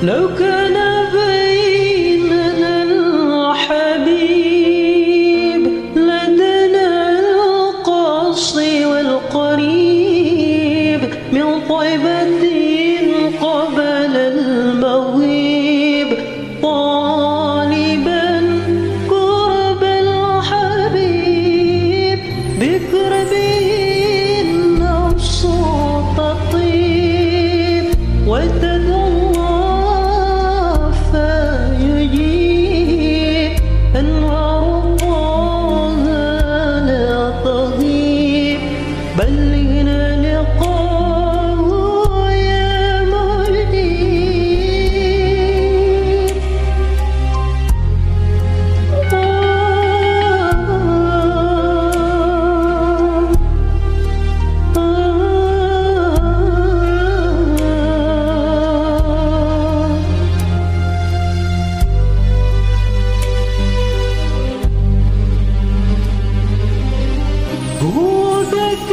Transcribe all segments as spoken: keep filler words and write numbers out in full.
لو كان بيننا الحبيب لدنا القصي والقريب من طيبة قبل المغيب طالبا قرب الحبيب بقربه النفس تطيب وتدعو بلغنا لقاءه يا مجيب. آه آه هو بك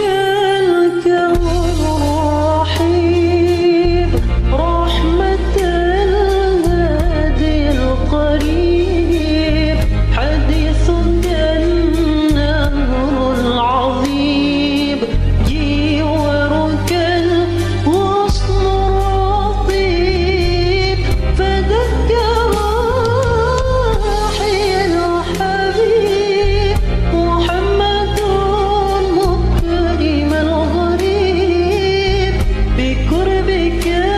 الرحيم رحمة الهادي القريب حديثك النهر العظيم جوارك الغصن الرطيب فذكر راحي الحبيب محمد بقربك